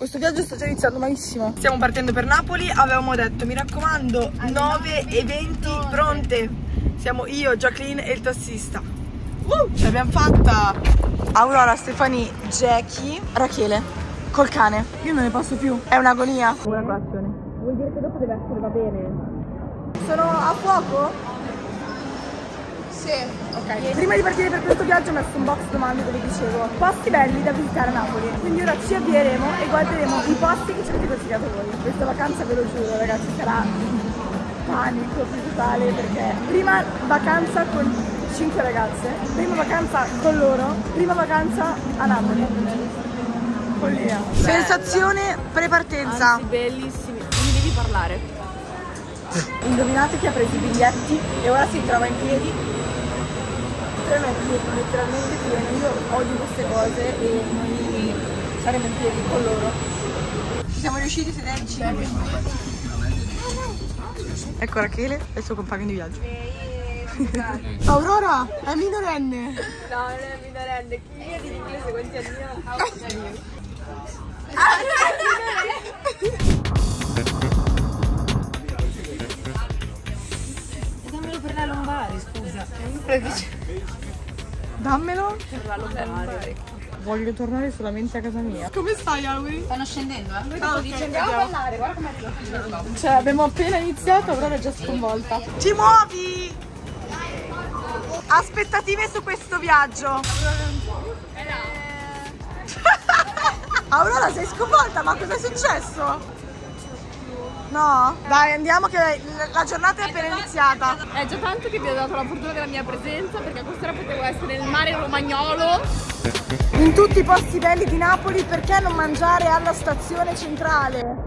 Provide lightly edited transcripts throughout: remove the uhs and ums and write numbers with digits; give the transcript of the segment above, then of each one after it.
Questo viaggio sta già iniziando malissimo. Stiamo partendo per Napoli, avevamo detto mi raccomando 9 e 20 pronte. Siamo io, Jacqueline e il tassista. Ce l'abbiamo fatta. Aurora, Stefani, Jackie, Rachele col cane. Io non ne posso più, è un'agonia. Buona colazione. Vuol dire che dopo deve essere va bene. Sono a fuoco? Sì. Ok. Prima di partire per questo viaggio ho messo un box domande dove dicevo posti belli da visitare a Napoli. Quindi ora ci avvieremo e guarderemo i posti che ci avete consigliato voi. Questa vacanza ve lo giuro ragazzi sarà panico più totale perché prima vacanza con 5 ragazze, prima vacanza con loro, prima vacanza a Napoli. Follia. Sensazione pre-partenza. Anzi, bellissimi. Non mi devi parlare. Indovinate chi ha preso i biglietti e ora si trova in piedi. Letteralmente pieno. Io odio queste cose e noi saremo in piedi con loro. Siamo riusciti a sederci. Ecco Rachele e il suo compagno di viaggio. Aurora è minorenne. No, non è minorenne. Chi vedi in inglese quanti anni ha? Dammelo per la lombare, scusa. Dammelo. Per la lombare. Voglio tornare solamente a casa mia. Come stai Auri? Stanno scendendo, eh? Ah, Dice andiamo a ballare, guarda come arriva. Cioè abbiamo appena iniziato, Aurora è già sconvolta. Ti muovi! Aspettative su questo viaggio. Aurora sei sconvolta, ma cosa è successo? No? Dai andiamo che la giornata è appena iniziata. È già tanto che vi ho dato la fortuna della mia presenza perché quest'ora potevo essere nel mare romagnolo. In tutti i posti belli di Napoli, perché non mangiare alla stazione centrale?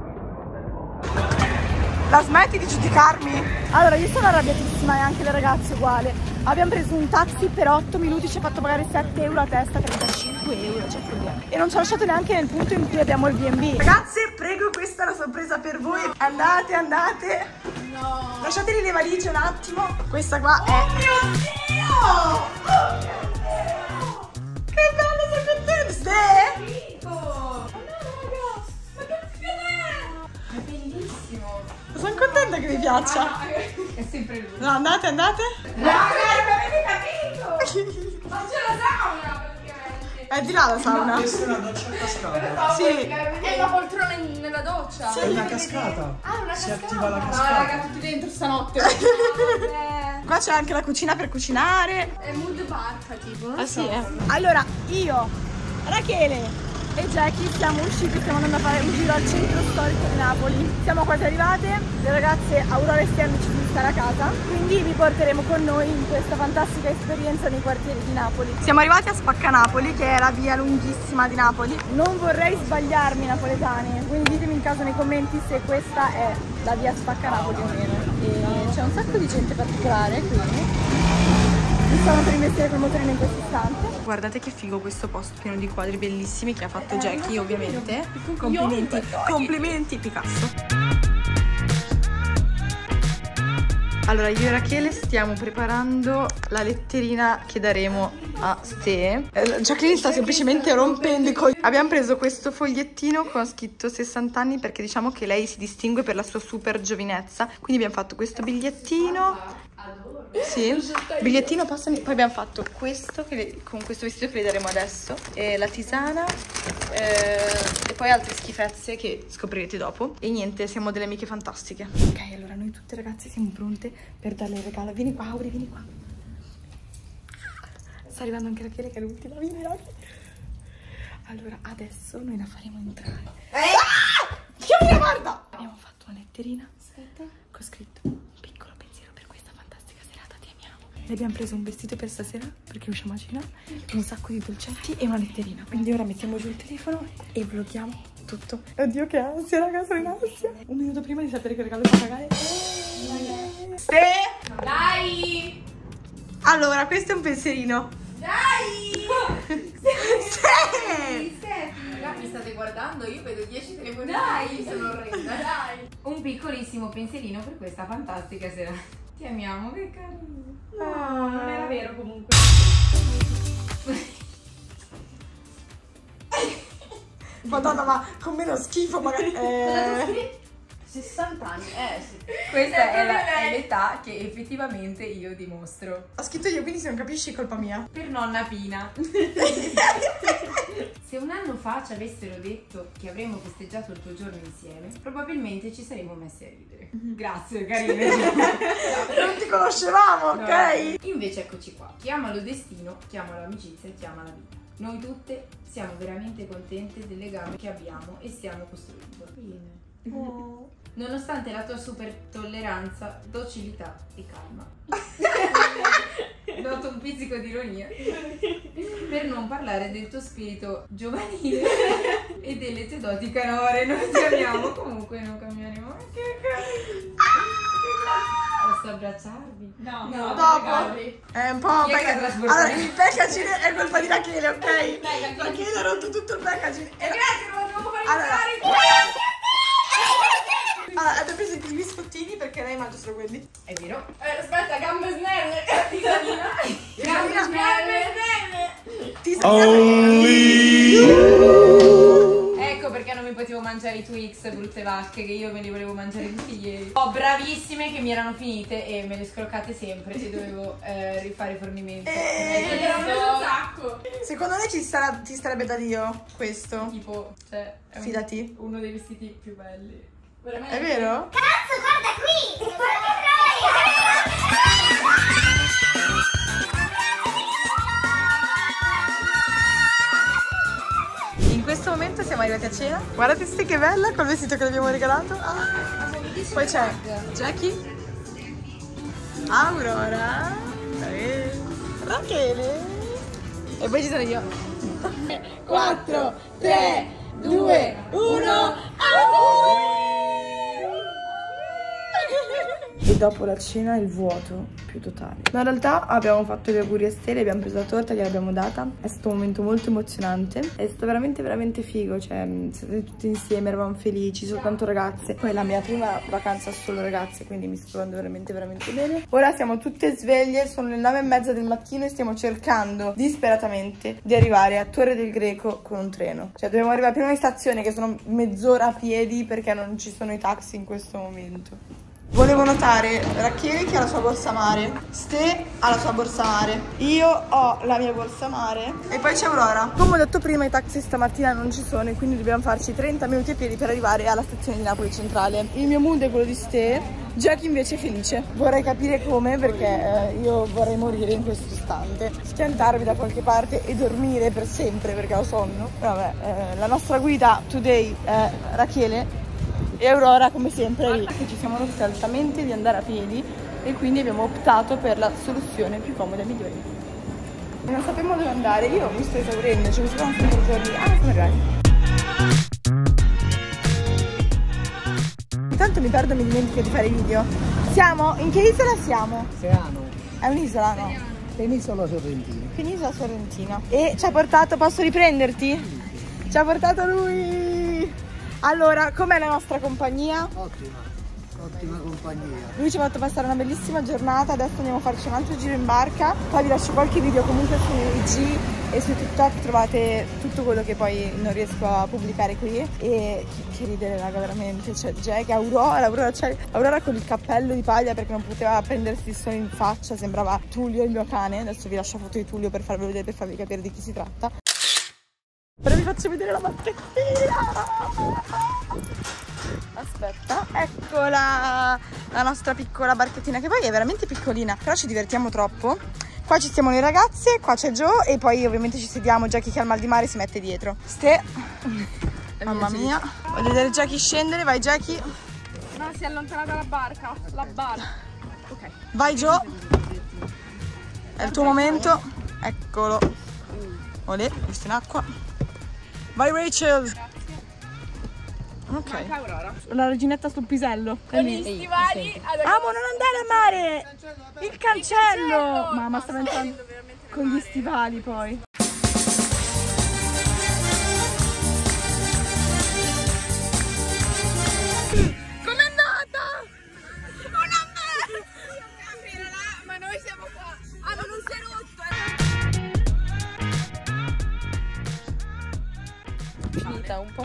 La smetti di giudicarmi? Allora io sono arrabbiatissima e anche le ragazze uguale. Abbiamo preso un taxi per 8 minuti, ci ha fatto pagare 7 euro a testa, 35 euro, cioè follia. E non ci ha lasciato neanche nel punto in cui abbiamo il B&B. Ragazze, prego, questa è la sorpresa per voi. Andate, andate. No. Lasciateli le valigie un attimo. Questa qua è... Oh mio Dio! Oh mio Dio! Che bello, sono contenta! Ste? È bellissimo. Sono contenta che vi piaccia. È sempre lui. No, andate, andate. Avete capito? Ma c'è la sauna praticamente. È di là la sauna. Questa è una doccia a cascata. Sì. È una poltrona nella doccia. Sì. È una cascata. Ah, una Si cascata. attiva la No, cascata. raga, tutti dentro stanotte. Qua c'è anche la cucina per cucinare. È mood barca tipo. Ah sì, Allora, io, Rachele e Jackie siamo usciti, stiamo andando a fare un giro al centro storico di Napoli. Siamo quasi arrivate, le ragazze Aurora e Stia hanno deciso di stare a casa, quindi vi porteremo con noi in questa fantastica esperienza nei quartieri di Napoli. Siamo arrivati a Spaccanapoli, che è la via lunghissima di Napoli. Non vorrei sbagliarmi napoletani, quindi ditemi in caso nei commenti se questa è la via Spaccanapoli o meno. E c'è un sacco di gente particolare qui. Mi stanno per investire col motorino in questo istante. Guardate che figo questo posto pieno di quadri bellissimi che ha fatto Jackie ovviamente. Complimenti, complimenti Picasso. Allora io e Rachele stiamo preparando la letterina che daremo a Ste. Jacqueline sta semplicemente rompendo i coglioni. Abbiamo preso questo fogliettino con scritto 60 anni perché diciamo che lei si distingue per la sua super giovinezza. Quindi abbiamo fatto questo bigliettino. Sì, bigliettino, passami. Poi abbiamo fatto questo con questo vestito che le daremo adesso, e la tisana e poi altre schifezze che scoprirete dopo. E niente, siamo delle amiche fantastiche. Ok, allora noi tutte ragazze siamo pronte per darle il regalo. Vieni qua, Auri, vieni qua. Sta arrivando anche Rachele che è l'ultima. Vieni, Rachele. Allora adesso noi la faremo entrare. Ah! Chiamami, guarda! Abbiamo fatto una letterina con scritto: piccolo pensiero per questa fantastica serata, ti amiamo. Le abbiamo preso un vestito per stasera perché usciamo a cena, un sacco di dolcetti e una letterina. Quindi ora mettiamo giù il telefono e vloghiamo tutto. Oddio che ansia, raga, sono in ansia. Un minuto prima di sapere che regalo fa pagare. Ste! Dai! Allora, questo è un pensierino. Dai! Sì! Mi state guardando? Io vedo 10 telefoni. Dai! Sono orrenda, dai! Un piccolissimo pensierino per questa fantastica sera. Ti amiamo, che carino. No, non era vero comunque. Madonna, ma con meno schifo magari. 60 anni, sì. Questa è l'età che effettivamente io dimostro. Ho scritto io, quindi se non capisci è colpa mia. Per nonna Pina. Se un anno fa ci avessero detto che avremmo festeggiato il tuo giorno insieme, probabilmente ci saremmo messi a ridere. Grazie, carine. Non ti conoscevamo, ok? No. Invece eccoci qua. Chi ama lo destino, chi ama l'amicizia e chi ama la vita. Noi tutte siamo veramente contente del legame che abbiamo e stiamo costruendo. Oh. Nonostante la tua super tolleranza, docilità e calma. Noto un pizzico di ironia. Per non parlare del tuo spirito giovanile e delle tue doti canore. Noi ti amiamo, comunque non cambieremo. Che posso abbracciarvi? No, dopo. È un po' Chi è che ha trasportato? Allora, il packaging è colpa di Rachele, ok? Rachele ha rotto tutto il packaging. Grazie, non devo fare Allora, abbiamo preso i biscottini perché lei mangia solo quelli. È vero? Aspetta, gambe snelle. Gambe Ecco perché non mi potevo mangiare i Twix, brutte vacche, che io me li volevo mangiare tutti ieri. Oh, bravissime che mi erano finite e me le scroccate sempre e dovevo rifare i fornimenti. Ne abbiamo preso un sacco. Secondo me ti starebbe da Dio questo. Tipo, cioè, è Fidati. uno dei vestiti più belli. Veramente. È vero? Cazzo, guarda qui! In questo momento siamo arrivati a cena. Guardate ste che bella col vestito che le abbiamo regalato. Ah. Poi c'è Jackie, Aurora, Rachele e poi ci sono io. 4, 3, 2, 1. E dopo la cena il vuoto più totale. Ma in realtà abbiamo fatto gli auguri a Stele, abbiamo preso la torta, gliel'abbiamo data. È stato un momento molto emozionante. È stato veramente veramente figo. Cioè, siete tutti insieme, eravamo felici, soltanto ragazze. Poi la mia prima vacanza solo ragazze, quindi mi sto trovando veramente veramente bene. Ora siamo tutte sveglie, sono le 9:30 del mattino e stiamo cercando disperatamente di arrivare a Torre del Greco con un treno. Cioè dobbiamo arrivare prima in stazione, che sono mezz'ora a piedi perché non ci sono i taxi in questo momento. Volevo notare Rachele che ha la sua borsa mare, Ste ha la sua borsa mare, io ho la mia borsa mare e poi c'è Aurora. Come ho detto prima, i taxi stamattina non ci sono e quindi dobbiamo farci 30 minuti a piedi per arrivare alla stazione di Napoli Centrale. Il mio mood è quello di Ste, Jackie invece è felice. Vorrei capire come, perché io vorrei morire in questo istante, schiantarmi da qualche parte e dormire per sempre perché ho sonno. Vabbè, la nostra guida today è Rachele e Aurora come sempre lì. Ci siamo rotte altamente di andare a piedi e quindi abbiamo optato per la soluzione più comoda e migliore. Non sappiamo dove andare, io mi sto esaurendo, ci sono sempre giorni. Ah, sono arrivati. Intanto mi perdo e mi dimentico di fare i video. Siamo? In che isola siamo? Seano. È un'isola, no? Penisola Sorrentina. Penisola Sorrentina. E ci ha portato, posso riprenderti? Ci ha portato lui! Allora, com'è la nostra compagnia? Ottima compagnia. Lui ci ha fatto passare una bellissima giornata, adesso andiamo a farci un altro giro in barca, poi vi lascio qualche video comunque su IG e su TikTok, trovate tutto quello che poi non riesco a pubblicare qui. E che ridere raga, veramente, c'è Jack, Aurora con il cappello di paglia perché non poteva prendersi il sole in faccia, sembrava Tullio il mio cane. Adesso vi lascio foto di Tullio per farvelo vedere, per farvi capire di chi si tratta. Però vi faccio vedere la barchettina. Aspetta, eccola la nostra piccola barchettina, che poi è veramente piccolina, però ci divertiamo troppo. Qua ci stiamo le ragazze, qua c'è Joe e poi ovviamente ci sediamo. Jackie che ha il mal di mare si mette dietro. Ste, mamma mia, voglio vedere Jackie scendere, vai Jackie. No, si è allontanata la barca, ok. Vai Joe, è il tuo momento, eccolo. Olè, questo in acqua. Vai Rachel. Ok. La reginetta sul pisello. Con gli stivali. Amo non andare a mare. Il cancello. Mamma sta entrando con gli stivali poi. Com'è andata? Una merda! Ma noi siamo qua. Ah, ma non si è rotto. Finita un po'.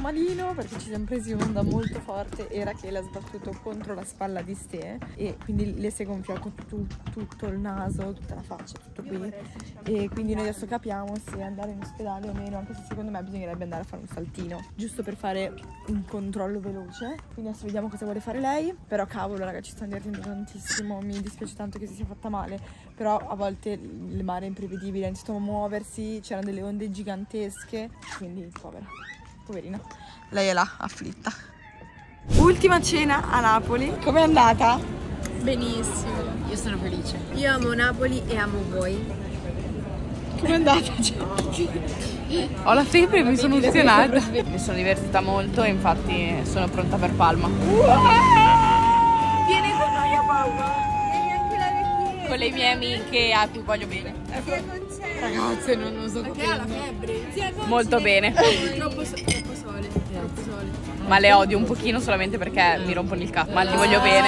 siamo presi un'onda molto forte e Rachele ha sbattuto contro la spalla di Ste e quindi le si è gonfiato tutto il naso, tutta la faccia, tutto qui. E quindi noi adesso capiamo se andare in ospedale o meno, anche se secondo me bisognerebbe andare a fare un saltino, giusto per fare un controllo veloce. Quindi adesso vediamo cosa vuole fare lei. Però cavolo raga, ci sta divertendo tantissimo, mi dispiace tanto che si sia fatta male, però a volte il mare è imprevedibile, ha iniziato a muoversi, c'erano delle onde gigantesche, quindi poverina. Lei è là, afflitta. Ultima cena a Napoli, com'è andata? Benissimo. Io sono felice. Io amo Napoli e amo voi. Com'è andata? Ho la febbre e mi sono emozionata. Mi sono divertita molto e infatti sono pronta per Palma. Vieni con noi a Palma. Vieni anche la vecchia. Con le mie amiche a cui voglio bene. Sia con sé. Ragazze, non so Perché ha la febbre? Sia con molto sé. bene. Troppo sole. Troppo sole. Ma le odio un pochino solamente perché mi rompono il cazzo. Ma li voglio bene.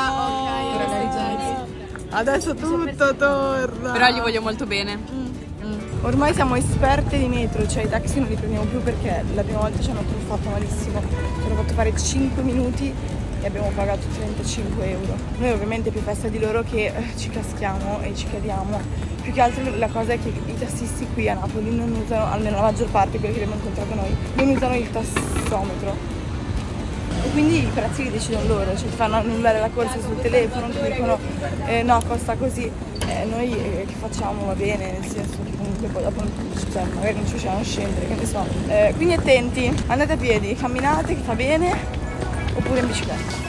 Adesso tutto torna. Però gli voglio molto bene. Ormai siamo esperte di metro, cioè i taxi non li prendiamo più perché la prima volta ci hanno truffato malissimo. Ci hanno fatto fare 5 minuti e abbiamo pagato 35 euro. Noi ovviamente più festa di loro che ci caschiamo e ci cadiamo. Più che altro la cosa è che i tassisti qui a Napoli non usano, almeno la maggior parte, quelli che abbiamo incontrato noi, non usano il tassometro. E quindi i prezzi li decidono loro, cioè ti fanno annullare la corsa sul telefono, ti dicono no, costa così. Noi che facciamo va bene, nel senso che comunque poi dopo cioè, magari non ci riusciamo a scendere, che ne so. Quindi attenti, andate a piedi, camminate che fa bene, oppure in bicicletta.